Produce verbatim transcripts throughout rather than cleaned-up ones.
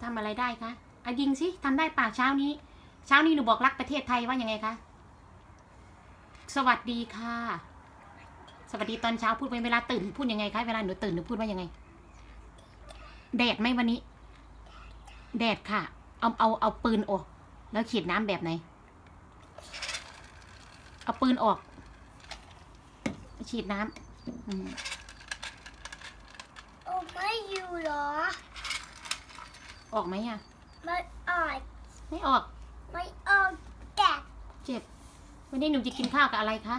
ทำอะไรได้คะอ่ะยิงสิทำได้ป่ะเช้านี้เช้านี้หนูบอกรักประเทศไทยว่ายังไงคะสวัสดีค่ะสวัสดีตอนเช้าพูดไปเวลาตื่นพูดยังไงคะเวลาหนูตื่นหนูพูดว่ายังไงแดดไหมวันนี้แดดค่ะเอาเอาเอาปืนออกแล้วฉีดน้ำแบบไหนเอาปืนออกฉีดน้ำอืมโอ้ไม่อยู่หรอออกไหมอ่ะไม่ออกไม่ออกไม่ออกแกะเจ็บวันนี้หนูจะกินข้าวกับอะไรคะ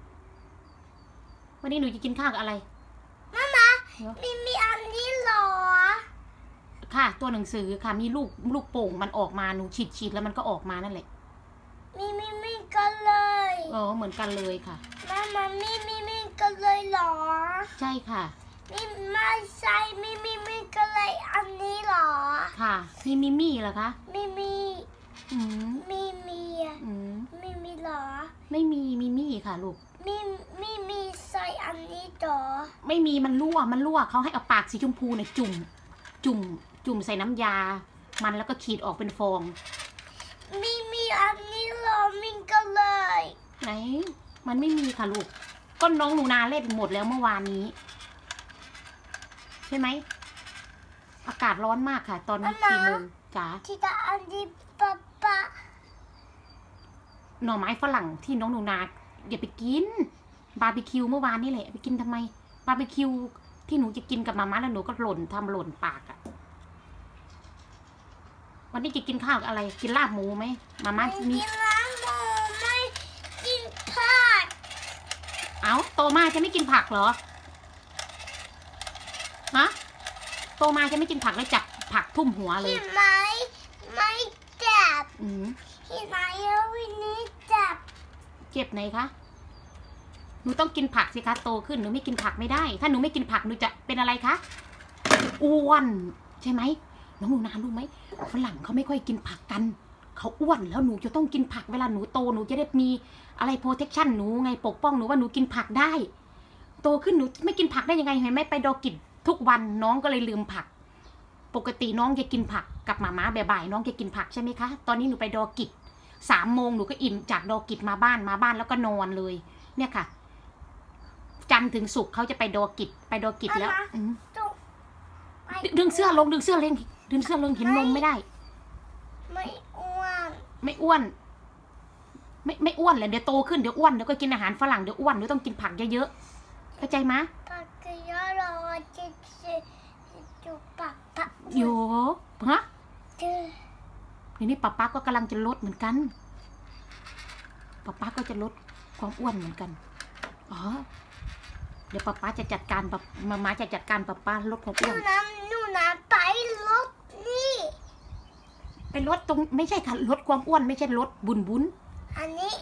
วันนี้หนูจะกินข้าวกับอะไรมามามีมีอันนี้หรอค่ะตัวหนังสือค่ะมีลูกลูกโป่งมันออกมาหนูฉีดฉีดแล้วมันก็ออกมานั่นแหละมีมีมีกันเลยอ๋อเหมือนกันเลยค่ะมามามีมีมีกันเลยหรอใช่ค่ะมีไม่ใช่มีมีมีกันเลยอันนี้หรอค่ะมีมิมี่เหรอคะมีมีอืมมีมีอืมมีมีหรอไม่มีมิมี่ค่ะลูกมีมีมีใส่อันนี้หรอไม่มีมันรั่วมันรั่วเขาให้เอาปากสีชมพูเนี่ยจุ่มจุ่มจุ่มใส่น้ำยามันแล้วก็ขีดออกเป็นฟองมีมีอันนี้หรอมีกันเลยไหนมันไม่มีค่ะลูกก็น้องหนูนาเล่นหมดแล้วเมื่อวานนี้ใช่ไหมอากาศร้อนมากค่ะตอนนี้กี่โมงจ๋าที่ตาอันนี้ปะปะหน่อไม้ฝรั่งที่น้องหนูนาอย่าไปกินบาร์บีคิวเมื่อวานนี่แหละไปกินทำไมบาร์บีคิวที่หนูจะกินกับมาม่าแล้วหนูก็หล่นทำหล่นปากอะวันนี้จะกินข้าวอะไรกินลาบหมูไหมมาม่ามีกินลาบหมูไม่กินผักเอ้าโตมาจะไม่กินผักเหรอฮะโตมาจะไม่กินผักเลยจับผักทุ่มหัวเลยเห็นไหมไม่จับอืมเห็นไหมแล้ววันนี้จับเจ็บไหนคะหนูต้องกินผักสิคะโตขึ้นหนูไม่กินผักไม่ได้ถ้าหนูไม่กินผักหนูจะเป็นอะไรคะอ้วนใช่ไหมน้องหนูนารู้ไหมฝรั่งเขาไม่ค่อยกินผักกันเขาอ้วนแล้วหนูจะต้องกินผักเวลาหนูโตหนูจะได้มีอะไรโปรเทคชั่นหนูไงปกป้องหนูว่าหนูกินผักได้โตขึ้นหนูไม่กินผักได้ยังไงเห็นไหมไปดอกิจทุกวันน้องก็เลยลืมผักปกติน้องจะกินผักกับหมาม้าบ่ายๆน้องจะกินผักใช่ไหมคะตอนนี้หนูไปดอกิจสามโมงหนูก็อิ่มจากดอกิจมาบ้านมาบ้านแล้วก็นอนเลยเนี่ยค่ะจันทร์ถึงศุกร์เขาจะไปดอกิจไปดอกิจแล้วดึงเสื้อลงดึงเสื้อเล่งดึงเสื้อลงเห็นนมไม่ได้ไม่อ้วนไม่อ้วนไม่ไม่อ้วนเลยเดี๋ยวโตขึ้นเดี๋ยวอ้วนเดี๋ยวก็กินอาหารฝรั่งเดี๋ยวอ้วนเดี๋ยวต้องกินผักเยอะๆเข้าใจไหมผักเยอะเราจะจุปักปักโยฮะทีนี้ป๊าป๊าก็กำลังจะลดเหมือนกันป๊าป๊าก็จะลดความอ้วนเหมือนกันอ๋อเดี๋ยวป๊าป๊าจะจัดการป๊ามาม่าจะจัดการป๊าป๊าลดความอ้วนหนูน้ำหนูน้ำไปลดนี่ไปลดตรงไม่ใช่ค่ะลดความอ้วนไม่ใช่ลดบุญบุญอันนี้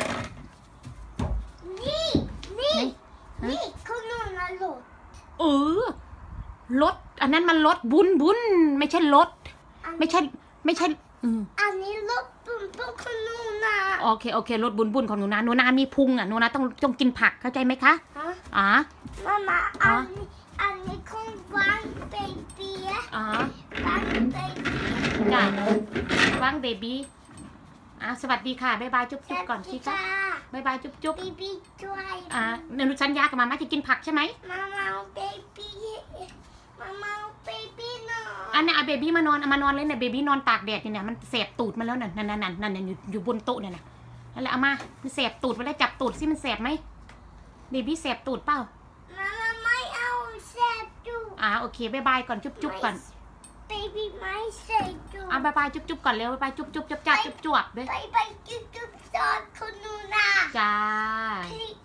นี่นี่นี่เขาหนูนาลดเออลดอันนั้นมันลดบุญบุญไม่ใช่ลดไม่ใช่ไม่ใช่อืมอันนี้ลดบุญบุญของหนูนาโอเคโอเคลดบุญบุญของหนูนาหนูนามีพุงอ่ะหนูนาต้องต้องกินผักเข้าใจไหมคะอ๋อมามาอันนี้อันนี้ของวางเบบี้อ๋อวางเบบี้จ้ะวางเบบี้อ่ะสวัสดีค่ะบ๊ายบายจุ๊บจุ๊บก่อนสิคะบ๊ายบายจุ๊บจุ๊บเบบี้ด้วยอ่ะหนูสัญญากับมาม่าจะกินผักใช่ไหมมามาเบบี้มามาเบบี้นอนอันนี้เอาเบบี้มานอนเอามานอนเลยเนี่ยเบบี้นอนตากแดดเนี่ยมันแสบตูดมาแล้วนั่นนั่นนั่นนั่นนั่นอยู่อยู่บนโต๊ะเนี่ยนะนั่นแหละเอามามันแสบตูดมาแล้วจับตูดสิมันแสบไหมเบบี้แสบตูดเปล่ามามาไม่เอาแสบตูดอ่าโอเคบ๊ายบายก่อนจุ๊บจุ๊บก่อนเบบี้ไม่แสบตูดอ่ะบ๊ายบายจุ๊บจุ๊บก่อนเร็วบ๊ายบายจุ๊บจุ๊บจับจับจุ๊บจุ๊บด้วยบายบายจุ๊บจุ๊บจอดคุณนูนาจ้า